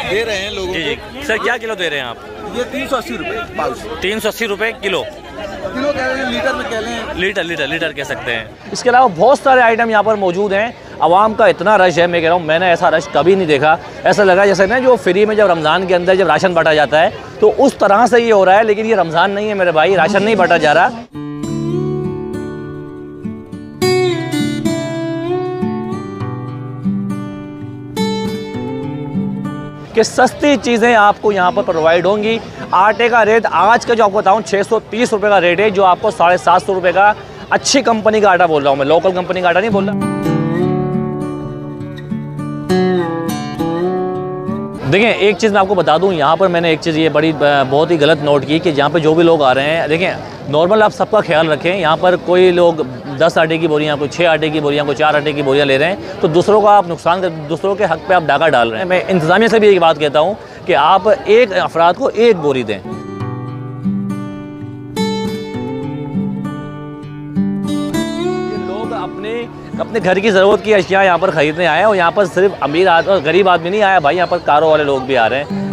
दे रहे हैं लोगों जी को। जी सर, क्या किलो दे रहे हैं आप? ये 380 रुपये पाउच। 380 रुपये किलो। किलो कह रहे हैं, लीटर में कह लें। लीटर कह सकते हैं। इसके अलावा बहुत सारे आइटम यहाँ पर मौजूद हैं। आवाम का इतना रश है, मैं कह रहा हूँ मैंने ऐसा रश कभी नहीं देखा। ऐसा लगा जैसे ना जो फ्री में जब रमज़ान के अंदर जब राशन बांटा जाता है तो उस तरह से ये हो रहा है। लेकिन ये रमज़ान नहीं है मेरे भाई, राशन नहीं बांटा जा रहा। कि सस्ती चीज़ें आपको यहाँ पर प्रोवाइड होंगी। आटे का रेट आज का जो आपको बताऊँ 630 रुपये का रेट है, जो आपको 750 रुपये का अच्छी कंपनी का आटा बोल रहा हूँ मैं, लोकल कंपनी का आटा नहीं बोल रहा। देखिए एक चीज़ मैं आपको बता दूं, यहाँ पर मैंने एक चीज़ ये बड़ी बहुत ही गलत नोट की कि यहाँ पे जो भी लोग आ रहे हैं, देखें नॉर्मल आप सबका ख्याल रखें। यहाँ पर कोई लोग 10 आटे की बोरियाँ, कोई 6 आटे की बोरियाँ, कोई 4 आटे की बोरियाँ ले रहे हैं, तो दूसरों का आप नुकसान कर, दूसरों के हक पे आप डाका डाल रहे हैं। मैं इंतज़ामिया से भी एक बात कहता हूँ कि आप एक अफराद को एक बोरी दें। अपने घर की ज़रूरत की अशिया यहाँ पर ख़रीदने आए हैं और यहाँ पर सिर्फ अमीर आदमी और गरीब आदमी नहीं आया भाई, यहाँ पर कारों वाले लोग भी आ रहे हैं।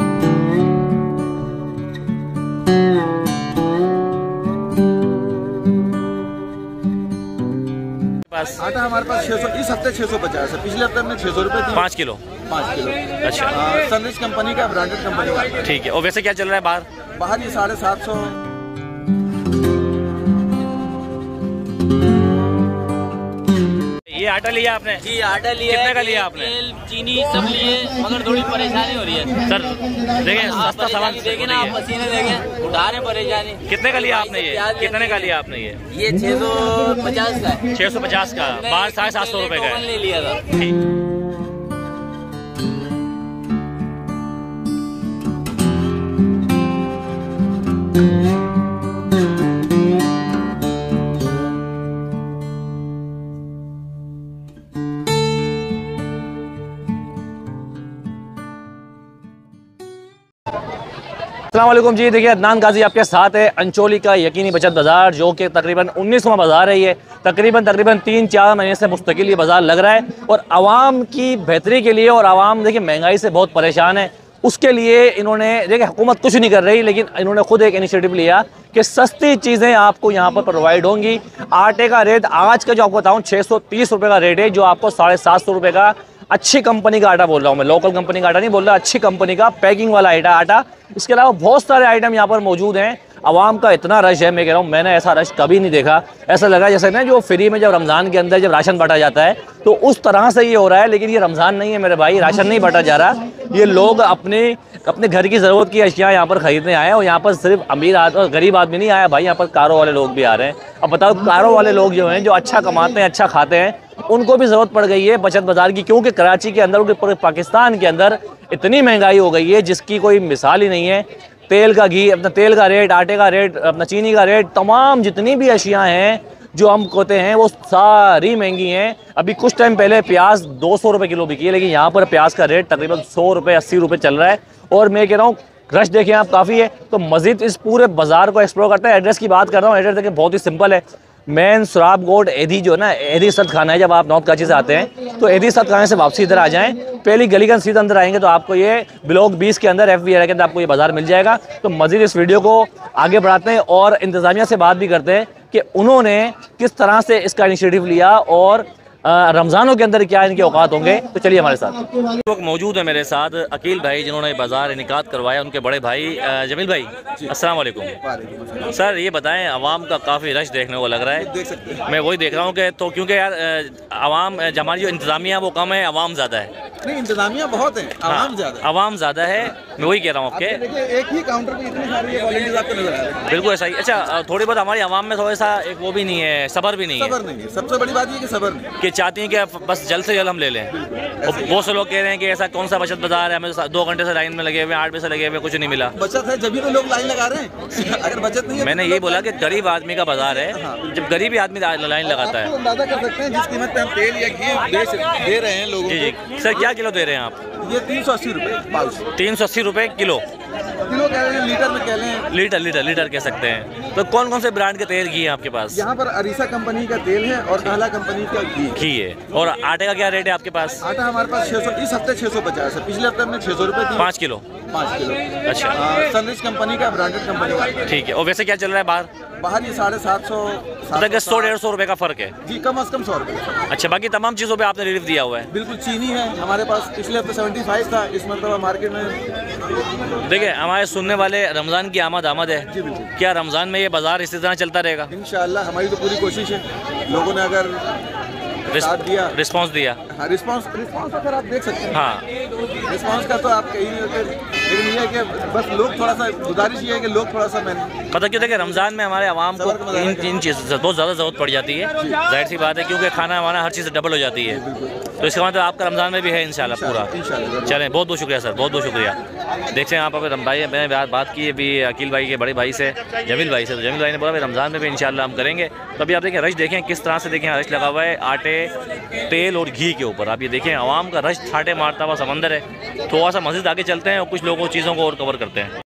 आटा हमारे पास 600, इस हफ्ते 650 है, पिछले हफ्ते में 600 रुपये थी। 5 किलो। अच्छा। सनरिच कंपनी का, ब्रांडेड कंपनी का। ठीक है। और वैसे क्या चल रहा है बाहर? बाहर ये 750। ये आटा लिया आपने? जी आटा लिया। कितने का लिया आपने? तेल चीनी सब लिए, मगर थोड़ी परेशानी हो रही है सर। देखें सस्ता सामान देखें ना, आप पसीने देखें, उठा रहे परेशानी। कितने का लिया आपने ये? कितने का लिया आपने ये? 650 का है। 650 का, बाहर 750 रुपये का ले लिया था। अस्सलाम वालेकुम जी। देखिए अदनान गाजी आपके साथ है। अंचोली का यकीनी बचत बाज़ार जो कि तकरीबन 19वां बाज़ार है। ये तकरीबन 3-4 महीने से मुस्तकिल ये बाज़ार लग रहा है और आवाम की बेहतरी के लिए, और आवाम देखिए महंगाई से बहुत परेशान है, उसके लिए इन्होंने, देखिए हुकूमत कुछ नहीं कर रही लेकिन इन्होंने खुद एक इनिशिएटिव लिया कि सस्ती चीज़ें आपको यहाँ पर प्रोवाइड होंगी। आटे का रेट आज का जो आपको बताऊँ 630 रुपये का रेट है, जो आपको 750 रुपये का अच्छी कंपनी का आटा बोल रहा हूँ मैं, लोकल कंपनी का आटा नहीं बोल रहा, अच्छी कंपनी का पैकिंग वाला आटा। इसके अलावा बहुत सारे आइटम यहाँ पर मौजूद हैं। आवाम का इतना रश है, मैं कह रहा हूँ मैंने ऐसा रश कभी नहीं देखा। ऐसा लगा जैसे ना जो फ्री में जब रमज़ान के अंदर जब राशन बांटा जाता है तो उस तरह से ये हो रहा है। लेकिन ये रमज़ान नहीं है मेरे भाई, राशन नहीं बांटा जा रहा। ये लोग अपने घर की ज़रूरत की अशिया यहाँ पर ख़रीदने आए हैं और यहाँ पर सिर्फ अमीर आदमी और गरीब आदमी नहीं आया भाई, यहाँ पर कारों वाले लोग भी आ रहे हैं। अब बताओ कारों वाले लोग जो हैं, जो अच्छा कमाते हैं, अच्छा खाते हैं, उनको भी ज़रूरत पड़ गई है बचत बाज़ार की, क्योंकि कराची के अंदर, पूरे पाकिस्तान के अंदर इतनी महंगाई हो गई है जिसकी कोई मिसाल ही नहीं है। तेल का घी, अपना तेल का रेट, आटे का रेट, अपना चीनी का रेट, तमाम जितनी भी अशियाँ हैं जो हम कहते हैं वो सारी महंगी हैं। अभी कुछ टाइम पहले प्याज 200 रुपये किलो बिकी है, लेकिन यहाँ पर प्याज का रेट तकरीबन 100 रुपये 80 रुपये चल रहा है। और मैं कह रहा हूँ रश देखें आप काफ़ी है। तो मज़ीद इस पूरे बाज़ार को एक्सप्लोर करते हैं। एड्रेस की बात कर रहा हूँ, एड्रेस देखें बहुत ही सिंपल है। मेन सुराब गोड एधी जो है ना, एधी सद खाना है। जब आप नॉर्थ कराची से आते हैं तो एधी सद खाने से वापसी इधर आ जाएं, पहली गली का सीधा अंदर आएंगे तो आपको ये ब्लॉक 20 के अंदर FV एरिया के अंदर आपको ये बाज़ार मिल जाएगा। तो मज़ीद इस वीडियो को आगे बढ़ाते हैं और इंतज़ामिया से बात भी करते हैं कि उन्होंने किस तरह से इसका इनिशिएटिव लिया और रमज़ानों के अंदर क्या इनके औकात होंगे। तो चलिए हमारे साथ लोग मौजूद है मेरे साथ अकील भाई, जिन्होंने बाज़ार इनेकाद करवाया, उनके बड़े भाई जमील भाई। अस्सलाम वालेकुम सर। ये बताएं, आवाम का काफ़ी रश देखने को लग रहा है, देख सकते हैं। मैं वही देख रहा हूँ कि तो क्योंकि यार आवाम, हमारी जो इंतज़ामिया वो कम है, आवाम ज़्यादा है। नहीं, इंतजामिया बहुत है, आवाम ज़्यादा है। आवाम ज़्यादा है, मैं वही कह रहा हूँ आपके। देखिए एक ही काउंटर पे इतनी सारी वॉलंटियर्स आपको नजर आ रहे हैं। बिल्कुल ऐसा ही। अच्छा, थोड़ी बहुत हमारी आवाम में थोड़ा सा एक वो भी नहीं है, सब्र भी नहीं है। सबर नहीं है, सबसे बड़ी बात ये कि सबर नहीं, कि चाहती हैं कि बस जल्द से जल्द हम ले लें। और बहुत से लोग कह रहे हैं कि ऐसा कौन सा बचत बाजार है, हमें 2 घंटे से लाइन में लगे हुए, 8 बजे से लगे हुए, कुछ नहीं मिला। बचत है जब भी तो लोग लाइन लगा रहे हैं। अगर बचत नहीं है, मैंने यही बोला कि गरीब आदमी का बाजार है। जब गरीबी आदमी लाइन लगाता है, अंदाजा कर सकते हैं जिस कीमत पे हम तेल या घी दे रहे हैं लोगों जी को। जी सर, क्या किलो दे रहे हैं आप? ये 380 रुपये पाउच। 380 रुपये किलो। किलो कह रहे हैं, लीटर में कह लें। लीटर कह सकते हैं। तो कौन कौन से ब्रांड के तेल घी है आपके पास? यहाँ पर अरीसा कंपनी का तेल है और कहला कंपनी का घी है। और आटे का क्या रेट है आपके पास? आटा हमारे पास 600, इस हफ्ते 650 है, पिछले हफ्ते हमने 600 रुपये दी। 5 किलो। 5 किलो। अच्छा। सनरिच कंपनी का, ब्रांडेड कंपनी का। ठीक है। और वैसे क्या चल रहा है बाहर? बाहर ये 750 मतलब 100-150 रुपये का फ़र्क है जी, कम से कम 100 रुपये। अच्छा, बाकी तमाम चीज़ों पे आपने रिलीफ दिया हुआ है? बिल्कुल। चीनी है हमारे पास, पिछले हफ्ते 75 था, इस मरतबा मार्केट में। देखिए, हमारे सुनने वाले रमज़ान की आमद है जी बिल्कुल। क्या रमज़ान में ये बाज़ार इसी तरह चलता रहेगा? इंशाअल्लाह हमारी तो पूरी कोशिश है, लोगों ने अगर साथ दिया, रिस्पॉन्स दिया। हाँ, रिस्पॉन्स तो फिर आप देख सकते हैं। हाँ, रिस्पॉन्स का तो आप कहीं नहीं होते, लेकिन ये है कि बस लोग थोड़ा सा, गुजारिश ये है कि लोग थोड़ा सा पता क्यों? देखिए, रमज़ान में हमारे आवाम को इन चीज़ बहुत ज़्यादा ज़रूरत पड़ जाती है, जाहिर सी बात है, क्योंकि खाना वाना हर चीज़ डबल हो जाती है। तो इसका मतलब आपका रमज़ान में भी है इंशाल्लाह पूरा। चलें, बहुत बहुत शुक्रिया सर, बहुत बहुत शुक्रिया। देखते हैं आप अगर भाई, मैंने बात की है अभी अकील भाई के बड़े भाई से, जमील भाई से, तो जमील भाई ने बोला रमज़ान में भी इंशाल्लाह हम करेंगे। तो अभी आप देखें रश, देखें किस तरह से, देखें रश लगा हुआ है आटे, तेल और घी के ऊपर। आप ये देखें आवाम का रश ठाटे मारता हुआ समंदर है। थोड़ा सा मस्जिद आगे चलते हैं और कुछ लोगों चीज़ों को और कवर करते हैं।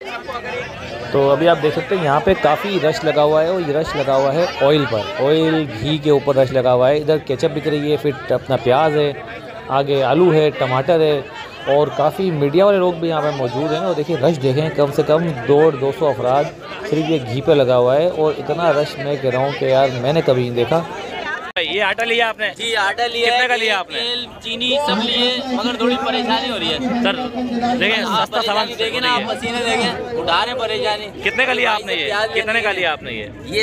तो अभी आप देख सकते हैं यहाँ पे काफ़ी रश लगा हुआ है, और ये रश लगा हुआ है ऑयल पर, ऑयल घी के ऊपर रश लगा हुआ है। इधर केचप बिक रही है, फिर अपना प्याज है, आगे आलू है, टमाटर है, और काफ़ी मीडिया वाले लोग भी यहाँ पे मौजूद हैं। और देखिए रश देखें, कम से कम 200 अफराद सिर्फ ये घी पे लगा हुआ है, और इतना रश मैं कह रहा हूँ कि यार मैंने कभी नहीं देखा। ये आटा लिया आपने? जी, आटा लिया। कितने का लिया आपने? तेल, चीनी सब लिए, मगर थोड़ी परेशानी हो रही है सर। देखें सस्ता सामान देखें ना, आप पसीने देखें, उठा रहे परेशानी। कितने का लिया आपने ये? कितने का लिया आपने ये?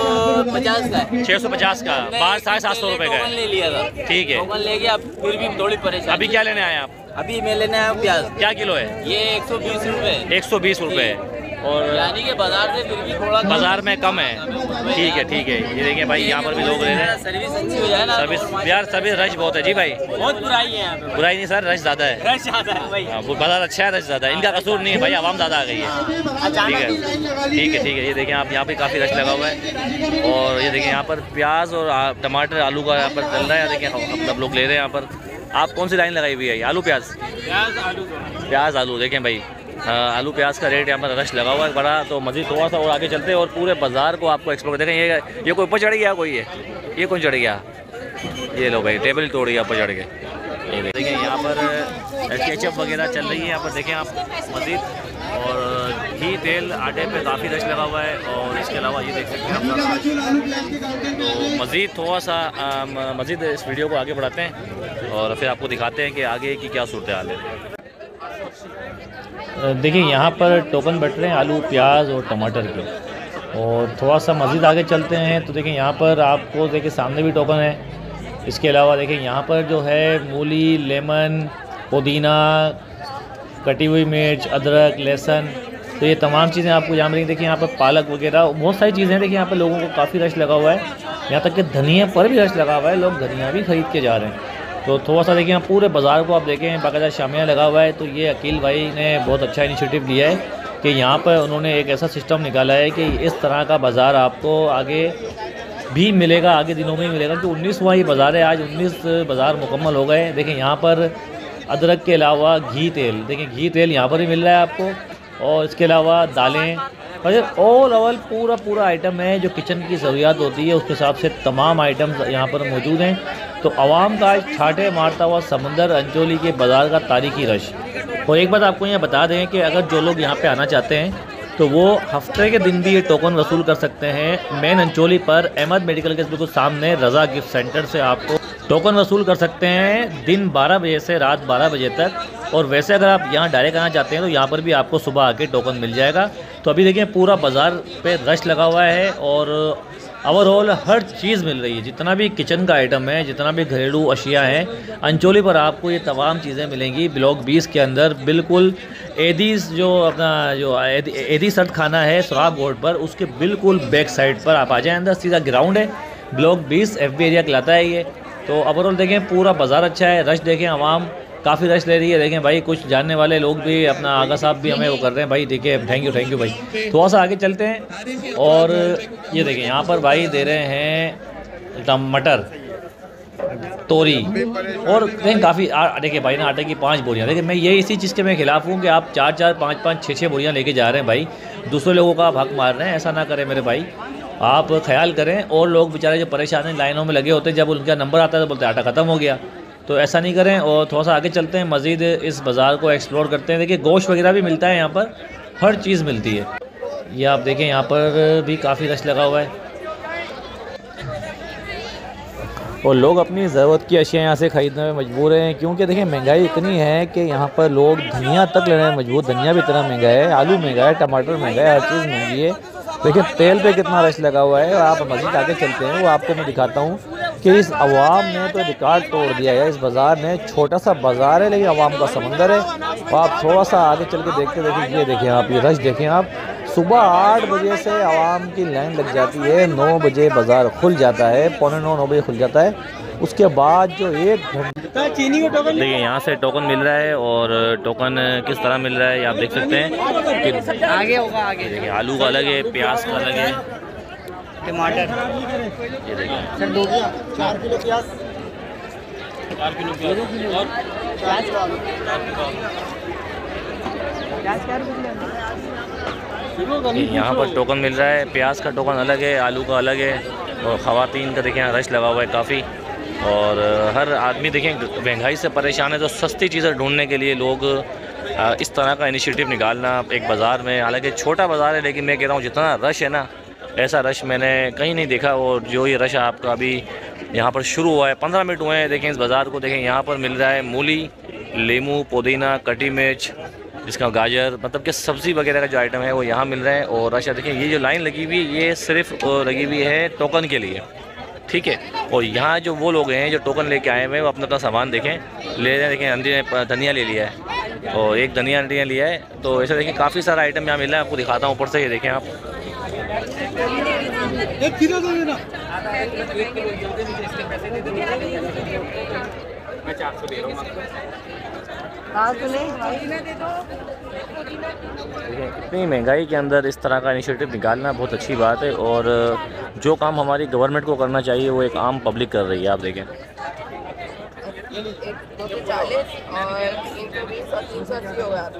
650 का है। 650 का, बाहर 750 रुपये का ले लिया था। ठीक है, टोकन लेके अब फिर भी थोड़ी परेशानी। अभी क्या लेने आए आप? अभी मैं लेने आया हूँ प्याज। क्या किलो है ये? 120 रुपये। 120 रुपये। और यानी कि बाजार से फिर भी थोड़ा बाजार में कम है। ठीक है। ये देखिए भाई, यहाँ पर भी लोग ले रहे हैं। सर्विस अच्छी हो जाए ना। सर्विस यार, सर्विस रश बहुत है जी भाई। बहुत बुराई है यहाँ पे। बुराई नहीं सर, रश ज़्यादा है। रश ज़्यादा है भाई। हाँ, बाजार अच्छा है, रश ज़्यादा है। इनका कसूर नहीं है भाई, आवाम ज़्यादा आ गई है। ठीक है। ये देखें आप, यहाँ पे काफ़ी रश लगा हुआ है। और ये देखें यहाँ पर प्याज और टमाटर, आलू का यहाँ पर चल रहा है। देखें सब लोग ले रहे हैं यहाँ पर। आप कौन सी लाइन लगाई हुई है? आलू प्याज? प्याज आलू। देखें भाई, आलू प्याज का रेट यहाँ पर रश लगा हुआ है बड़ा। तो मज़ीद थोड़ा सा और आगे चलते हैं और पूरे बाज़ार को आपको एक्सप्लोर देखें। ये कोई ऊपर चढ़ गया, कोई ये कौन चढ़ गया? ये लो भाई, टेबल तोड़ गया ऊपर चढ़ के। ये देखें यहाँ पर केचप वगैरह चल रही है। यहाँ पर देखें आप मज़ीद, और घी, तेल, आटे पे काफ़ी रश लगा हुआ है। और इसके अलावा ये देख सकते हैं आप। तो मज़ीद थोड़ा सा मज़ीद इस वीडियो को आगे बढ़ाते हैं और फिर आपको दिखाते हैं कि आगे की क्या सूरत हाल है। देखिए यहाँ पर टोकन बट रहे हैं आलू, प्याज और टमाटर के। और थोड़ा सा मज़ीद आगे चलते हैं तो देखिए यहाँ पर आपको देखिए सामने भी टोकन है। इसके अलावा देखिए यहाँ पर जो है मूली, लेमन, पुदीना, कटी हुई मिर्च, अदरक, लहसुन, तो ये तमाम चीज़ें आपको यहाँ मिलेंगी। देखिए यहाँ पर पालक वगैरह बहुत सारी चीज़ें हैं। देखिए यहाँ पर लोगों को काफ़ी रश लगा हुआ है, यहाँ तक कि धनिया पर भी रश लगा हुआ है। लोग धनिया भी ख़रीद के जा रहे हैं। तो थोड़ा सा देखिए यहाँ पूरे बाज़ार को आप देखें, बाकायदा शामियाँ लगा हुआ है। तो ये अकील भाई ने बहुत अच्छा इनिशिएटिव लिया है कि यहाँ पर उन्होंने एक ऐसा सिस्टम निकाला है कि इस तरह का बाज़ार आपको आगे भी मिलेगा, आगे दिनों में ही मिलेगा। कि 19वां ये बाज़ार है, आज 19 बाज़ार मुकम्मल हो गए। देखिए यहाँ पर अदरक के अलावा घी, तेल, देखिए घी तेल यहाँ पर ही मिल रहा है आपको। और इसके अलावा दालें, ऑल ओवल पूरा आइटम है जो किचन की ज़रूरियात होती है, उसके हिसाब से तमाम आइटम्स यहाँ पर मौजूद हैं। तो आवाम का आज ठाटे मारता हुआ समंदर, अंचोली के बाज़ार का तारीखी रश। और एक बात आपको यहाँ बता दें कि अगर जो लोग यहाँ पे आना चाहते हैं तो वो हफ्ते के दिन भी ये टोकन वसूल कर सकते हैं। मेन अंचोली पर अहमद मेडिकल के बिल्कुल सामने रज़ा गिफ्ट सेंटर से आपको टोकन वसूल कर सकते हैं दिन 12 बजे से रात 12 बजे तक। और वैसे अगर आप यहाँ डायरेक्ट आना चाहते हैं तो यहाँ पर भी आपको सुबह आके टोकन मिल जाएगा। तो अभी देखिए पूरा बाज़ार पे रश लगा हुआ है और ओवरऑल हर चीज़ मिल रही है। जितना भी किचन का आइटम है, जितना भी घरेलू अशिया हैं, अंचोली पर आपको ये तमाम चीज़ें मिलेंगी। ब्लॉक 20 के अंदर बिल्कुल एदीस जो अपना जो एदी सर्द खाना है सुराग रोड पर, उसके बिल्कुल बैक साइड पर आप आ जाएँ। अंदर सीधा ग्राउंड है, ब्लॉक 20 FB एरिया कहलाता है ये। तो ओवरऑल देखें पूरा बाज़ार अच्छा है, रश देखें, आवाम काफ़ी रश ले रही है। देखें भाई कुछ जानने वाले लोग भी, अपना आगा साहब भी हमें वो कर रहे हैं भाई। देखिए थैंक यू भाई। थोड़ा सा आगे चलते हैं और ये देखें यहाँ पर भाई दे रहे हैं मटर। तोरी और देखें काफ़ी देखिए भाई ना आटे की 5 बोरियाँ। देखिए मैं ये इसी चीज़ के मैं खिलाफ हूँ कि आप 4-4, 5-5, 6-6 बोरियाँ लेके जा रहे हैं भाई, दूसरे लोगों का आप हक मार रहे हैं। ऐसा ना करें मेरे भाई, आप ख्याल करें। और लोग बेचारे जो परेशान हैं लाइनों में लगे होते हैं, जब उनका नंबर आता है तो बोलते हैं आटा ख़त्म हो गया। तो ऐसा नहीं करें और थोड़ा सा आगे चलते हैं, मज़ीद इस बाज़ार को एक्सप्लोर करते हैं। देखिए गोश्त वगैरह भी मिलता है यहाँ पर, हर चीज़ मिलती है। ये आप देखें यहाँ पर भी काफ़ी रश लगा हुआ है और लोग अपनी ज़रूरत की अशिया यहाँ से ख़रीदने में मजबूर हैं, क्योंकि देखिए महंगाई इतनी है कि यहाँ पर लोग धनिया तक लेने में मजबूर। धनिया भी इतना महंगा है, आलू महंगा है, टमाटर महंगा है, हर चीज़ महंगी है। देखिए तेल पे कितना रश लगा हुआ है। और आप मज़ीद आगे चलते हैं, वो आपको मैं दिखाता हूँ कि इस अवाम ने तो रिकॉर्ड तोड़ दिया है। इस बाज़ार ने, छोटा सा बाज़ार है लेकिन अवाम का समंदर है। और आप थोड़ा सा आगे चल के देखते देखिए, ये देखें आप, ये रश देखें आप। सुबह 8 बजे से आवाम की लाइन लग जाती है, 9 बजे बाज़ार खुल जाता है, 8:45-9 बजे खुल जाता है। उसके बाद जो 1 घंटा चीनी का टोकन, देखिए यहाँ से टोकन मिल रहा है। और टोकन किस तरह मिल रहा है ये आप देख सकते हैं कि आगे होगा, आगे देखिए आलू का अलग है, प्याज का अलग है, टमाटर ये देखिए 4 किलो प्याज, 4 किलो प्याज और यहाँ पर टोकन मिल रहा है। प्याज का टोकन अलग है, आलू का अलग है। और ख़वातीन का देखें रश लगा हुआ है काफ़ी। और हर आदमी देखें महंगाई से परेशान है, तो सस्ती चीज़ें ढूंढने के लिए लोग इस तरह का इनिशिएटिव निकालना एक बाज़ार में, हालांकि छोटा बाज़ार है लेकिन मैं कह रहा हूँ जितना रश है ना, ऐसा रश मैंने कहीं नहीं देखा। और जो ये रश आपका अभी यहाँ पर शुरू हुआ है, 15 मिनट हुए हैं। देखें इस बाज़ार को देखें, यहाँ पर मिल रहा है मूली, लेमू, पुदीना, कटी मिर्च, जिसका गाजर, मतलब कि सब्ज़ी वगैरह का जो आइटम है वो यहाँ मिल रहा है। और अच्छा देखिए ये जो लाइन लगी हुई है ये सिर्फ लगी हुई है टोकन के लिए, ठीक है। और यहाँ जो वो लोग हैं जो टोकन लेके आए हुए हैं वो अपना समन देखें ले रहे हैं। देखें आंटी ने धनिया ले लिया है और एक धनिया आंटी ने लिया है। तो ऐसा देखिए काफ़ी सारा आइटम यहाँ मिल रहा है, आपको दिखाता हूँ ऊपर से। ये देखें आप, 1 किलो दो देना, मैं 400 दे रहा हूँ। इतनी महंगाई के अंदर इस तरह का इनिशिएटिव निकालना बहुत अच्छी बात है। और जो काम हमारी गवर्नमेंट को करना चाहिए वो एक आम पब्लिक कर रही है। आप देखें 240 और 320 और 380 हो गया।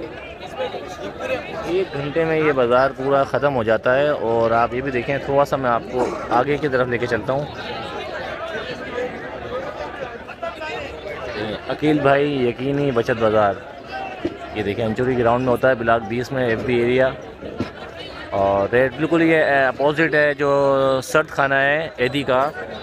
1 घंटे में ये बाज़ार पूरा ख़त्म हो जाता है। और आप ये भी देखें, थोड़ा सा मैं आपको आगे की तरफ लेके चलता हूँ। अकील भाई यकीनी बचत बाज़ार, ये देखें अंचोरी ग्राउंड में होता है, ब्लॉक 20 में, FB एरिया। और रेट बिल्कुल ये अपोजिट है जो सर्द खाना है एदी का।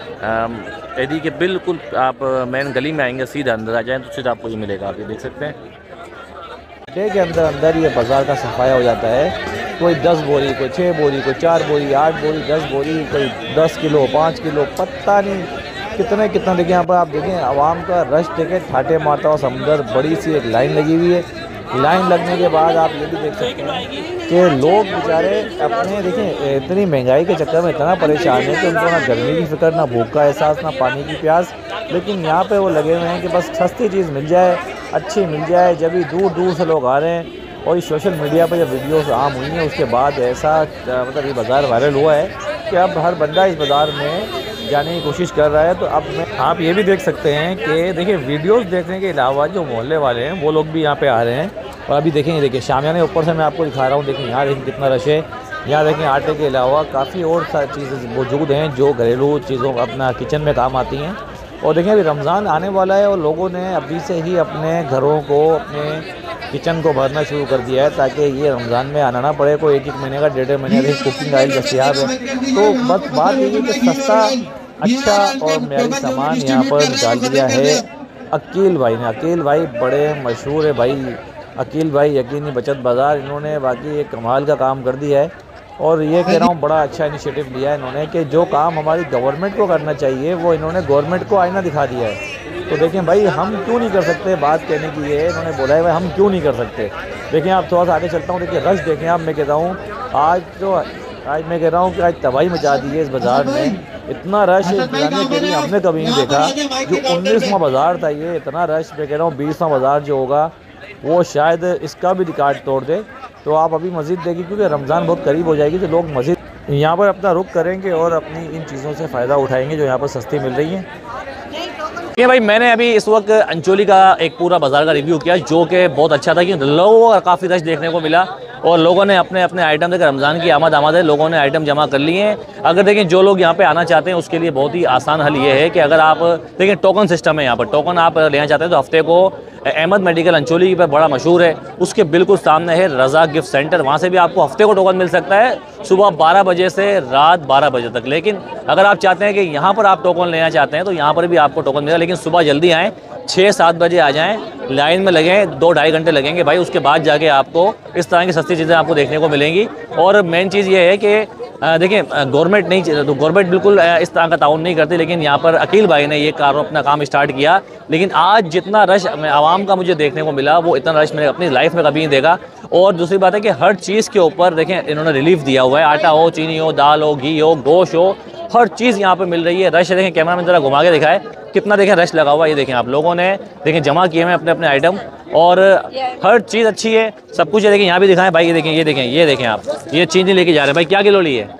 एदी के बिल्कुल आप मेन गली में आएंगे, सीधा अंदर आ जाएं तो सीधा आपको ये मिलेगा। आप ये देख सकते हैं डे के अंदर ये बाज़ार का सफाया हो जाता है। कोई 10 बोरी, कोई 6 बोरी, कोई 4 बोरी, 8 बोरी, 10 बोरी, कोई 10 किलो, 5 किलो, पता नहीं कितना। देखिए यहाँ पर आप देखें आवाम का रश देखें, ठाटे मारता हुआ समुंदर। बड़ी सी एक लाइन लगी हुई है। लाइन लगने के बाद आप ये भी देख सकते हैं कि लोग बेचारे अपने देखें इतनी महंगाई के चक्कर में इतना परेशान है कि उनको ना गर्मी की फिक्र, ना भूख का एहसास, ना पानी की प्यास। लेकिन यहाँ पे वो लगे हुए हैं कि बस सस्ती चीज़ मिल जाए, अच्छी मिल जाए। जब भी दूर दूर से लोग आ रहे हैं और ये सोशल मीडिया पर जब वीडियोस आम हुई हैं उसके बाद ऐसा मतलब ये बाज़ार वायरल हुआ है कि अब हर बंदा इस बाज़ार में जाने की कोशिश कर रहा है। तो अब मैं आप ये भी देख सकते हैं कि देखिए वीडियोस देखने के अलावा जो मोहल्ले वाले हैं वो लोग भी यहाँ पे आ रहे हैं। और अभी देखेंगे, देखिए शामियाने ऊपर से मैं आपको दिखा रहा हूँ। देखिए यहाँ देखिए कितना रश है। यहाँ देखें आटे के अलावा काफ़ी और सारी चीज़ें मौजूद हैं जो घरेलू चीज़ों अपना किचन में काम आती हैं। और देखें अभी रमज़ान आने वाला है और लोगों ने अभी से ही अपने घरों को, अपने किचन को भरना शुरू कर दिया है ताकि ये रमज़ान में आना ना पड़े। कोई 1-1 महीने का, 1.5 महीने का कुकिंग ऑयल दस्तियाब है। तो बस बात ये है कि सस्ता, अच्छा और म्यारी सामान यहाँ पर निकाल दिया है अकील भाई ने। अकील भाई बड़े मशहूर है भाई, अकील भाई यकीनी बचत बाज़ार। इन्होंने बाकी एक कमाल का काम कर दिया है। और ये कह रहा हूँ बड़ा अच्छा इनिशिएटिव लिया है इन्होंने कि जो काम हमारी गवर्नमेंट को करना चाहिए वो इन्होंने गवर्नमेंट को आईना दिखा दिया है। तो देखें भाई हम क्यों नहीं कर सकते, बात कहने की ये इन्होंने बोला है भाई हम क्यों नहीं कर सकते। देखें आप थोड़ा सा आगे चलता हूँ। देखिए रश देखें आप, मैं कहता हूँ आज मैं कह रहा हूँ कि आज तबाही मचा दी है इस बाज़ार में। इतना रश जाने के लिए हमने कभी नहीं देखा। जो 19वां बाज़ार था ये, इतना रश, मैं कह रहा हूँ 20वां बाज़ार जो होगा वो शायद इसका भी रिकॉर्ड तोड़ दे। तो आप अभी मज़ीद देखिए क्योंकि रमज़ान बहुत करीब हो जाएगी तो लोग मज़ीद यहाँ पर अपना रुख करेंगे और अपनी इन चीज़ों से फ़ायदा उठाएंगे जो यहाँ पर सस्ती मिल रही हैं। ये भाई मैंने अभी इस वक्त अंचोली का एक पूरा बाज़ार का रिव्यू किया जो कि बहुत अच्छा था कि लोगों का काफ़ी रश देखने को मिला और लोगों ने अपने अपने आइटम देखकर रमज़ान की आमद है, लोगों ने आइटम जमा कर लिए हैं। अगर देखें जो लोग यहाँ पे आना चाहते हैं उसके लिए बहुत ही आसान हल ये है कि अगर आप देखें टोकन सिस्टम है, यहाँ पर टोकन आप लेना चाहते हैं तो हफ्ते को अहमद मेडिकल अंचोली पर बड़ा मशहूर है, उसके बिल्कुल सामने है रज़ा गिफ्ट सेंटर। वहाँ से भी आपको हफ्ते को टोकन मिल सकता है सुबह 12 बजे से रात 12 बजे तक। लेकिन अगर आप चाहते हैं कि यहाँ पर आप टोकन लेना चाहते हैं तो यहाँ पर भी आपको टोकन मिलेगा, लेकिन सुबह जल्दी आएँ, 6-7 बजे आ जाएँ, लाइन में लगें, 2-2.5 घंटे लगेंगे भाई। उसके बाद जाके आपको इस तरह की सस्ती चीज़ें आपको देखने को मिलेंगी। और मेन चीज़ ये है कि देखिए गवर्नमेंट नहीं, तो गवर्नमेंट बिल्कुल इस तरह का ताउन नहीं करती, लेकिन यहाँ पर अकील भाई ने ये अपना काम स्टार्ट किया। लेकिन आज जितना रश आवाम का मुझे देखने को मिला वो इतना रश मैंने अपनी लाइफ में कभी नहीं देखा। और दूसरी बात है कि हर चीज़ के ऊपर देखें इन्होंने रिलीफ दिया हुआ है, आटा हो, चीनी हो, दाल हो, घी हो, गोश्त हो, हर चीज़ यहाँ पे मिल रही है। रश देखें, कैमरा में ज़रा घुमा के दिखाए कितना देखें रश लगा हुआ है। ये देखें आप लोगों ने देखें जमा किए हैं अपने अपने आइटम और हर चीज़ अच्छी है, सब कुछ है। देखें यहाँ भी दिखाएं भाई, ये देखें, ये देखें आप, ये चीनी लेके जा रहे हैं भाई। क्या किलो ली है?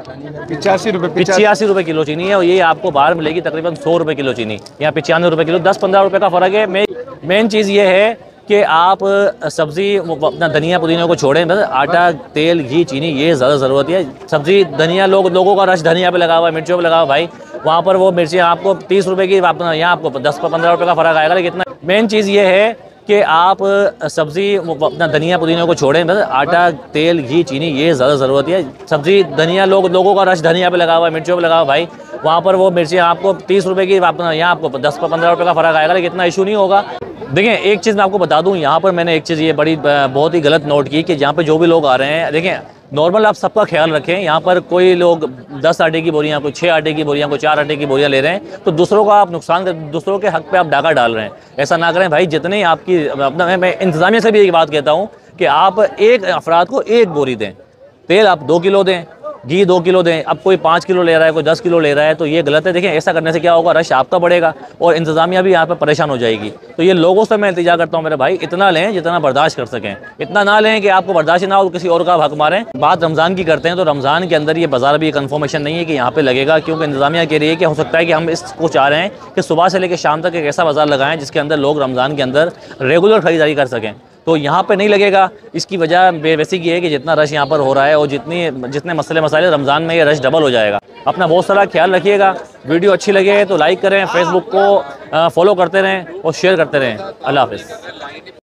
85 रुपये 85 रुपये किलो चीनी है और ये आपको बाहर मिलेगी तकरीबन 100 रुपये किलो चीनी, यहाँ 95 रुपये किलो, 10-15 रुपये का फ़र्क है। मेन चीज़ ये है कि आप सब्ज़ी अपना धनिया पुदीना को छोड़ें, बस आटा, तेल, घी, चीनी ये ज़्यादा ज़रूरत है। सब्ज़ी धनिया लोगों का रश धनिया पे लगा हुआ है, मिर्चों पे लगा हुआ भाई। वहाँ पर वो मिर्ची आपको 30 रुपये की, यहाँ आपको 10-15 रुपये का फ़र्क आएगा। लेकिन इतना मेन चीज़ ये है कि आप सब्ज़ी अपना धनिया पुदीना को छोड़ें, बस आटा, तेल, घी, चीनी ये ज़्यादा ज़रूरत है। सब्ज़ी धनिया लोगों का रश धनिया पे लगा हुआ है, मिर्चों पे लगा हुआ भाई। वहाँ पर वो मिर्ची आपको 30 रुपये की, यहाँ आपको 10-15 रुपये का फ़र्क आएगा। लेकिन इतना इशू नहीं होगा। देखिए एक चीज़ मैं आपको बता दूं, यहाँ पर मैंने एक चीज़ ये बहुत ही गलत नोट की कि यहाँ पे जो भी लोग आ रहे हैं, देखें नॉर्मल आप सबका ख्याल रखें। यहाँ पर कोई लोग 10 आटे की बोरियाँ, कोई 6 आटे की बोरियाँ, कोई 4 आटे की बोरियाँ ले रहे हैं तो दूसरों का आप नुकसान कर, दूसरों के हक पे आप डाका डाल रहे हैं। ऐसा ना करें भाई। जितने आपकी अपना, मैं इंतज़ामिया से भी एक बात कहता हूँ कि आप एक अफराद को 1 बोरी दें, तेल आप 2 किलो दें, घी 2 किलो दें। अब कोई 5 किलो ले रहा है, कोई 10 किलो ले रहा है तो ये गलत है। देखें ऐसा करने से क्या होगा, रश आपका बढ़ेगा और इंतज़ामिया भी यहाँ पर परेशान हो जाएगी। तो ये लोगों से मैं इल्तिजा करता हूँ मेरे भाई, इतना लें जितना बर्दाश्त कर सकें, इतना ना लें कि आपको बर्दाश्त ना हो तो किसी और का हक मारें। बात रमज़ान की करते हैं तो रमज़ान के अंदर ये बाज़ार भी कन्फर्मेशन नहीं है कि यहाँ पर लगेगा, क्योंकि इंतज़ामिया कह रही है कि हो सकता है कि हम इसको चाह रहे हैं कि सुबह से लेकर शाम तक एक ऐसा बाज़ार लगाएं जिसके अंदर लोग रमज़ान के अंदर रेगुलर ख़रीदारी कर सकें। तो यहाँ पे नहीं लगेगा। इसकी वजह बेसिक ये है कि जितना रश यहाँ पर हो रहा है और जितने मसाले रमज़ान में ये रश डबल हो जाएगा। अपना बहुत सारा ख्याल रखिएगा। वीडियो अच्छी लगे तो लाइक करें, फेसबुक को फॉलो करते रहें और शेयर करते रहें। अल्लाह हाफ़िज़।